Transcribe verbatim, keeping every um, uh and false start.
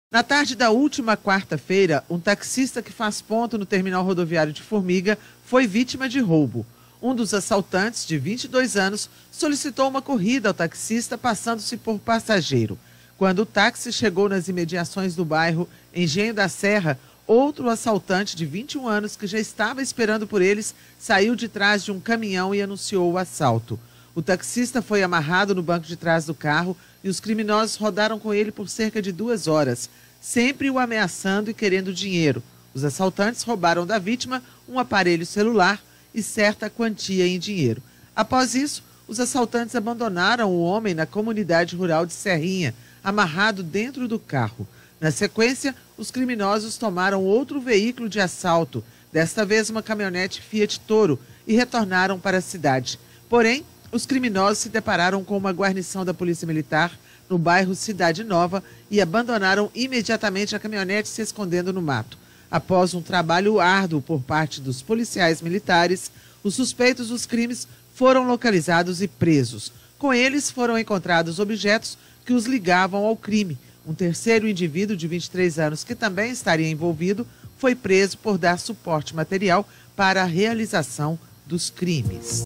Na tarde da última quarta-feira, um taxista que faz ponto no terminal rodoviário de Formiga foi vítima de roubo. Um dos assaltantes, de vinte e dois anos, solicitou uma corrida ao taxista, passando-se por passageiro. Quando o táxi chegou nas imediações do bairro Engenho da Serra, outro assaltante de vinte e um anos, que já estava esperando por eles, saiu de trás de um caminhão e anunciou o assalto. O taxista foi amarrado no banco de trás do carro e os criminosos rodaram com ele por cerca de duas horas, sempre o ameaçando e querendo dinheiro. Os assaltantes roubaram da vítima um aparelho celular e certa quantia em dinheiro. Após isso, os assaltantes abandonaram o homem na comunidade rural de Serrinha, amarrado dentro do carro. Na sequência, os criminosos tomaram outro veículo de assalto, desta vez uma caminhonete Fiat Toro, e retornaram para a cidade. Porém, os criminosos se depararam com uma guarnição da Polícia Militar no bairro Cidade Nova e abandonaram imediatamente a caminhonete, se escondendo no mato. Após um trabalho árduo por parte dos policiais militares, os suspeitos dos crimes foram localizados e presos. Com eles foram encontrados objetos que os ligavam ao crime. Um terceiro indivíduo de vinte e três anos, que também estaria envolvido, foi preso por dar suporte material para a realização dos crimes.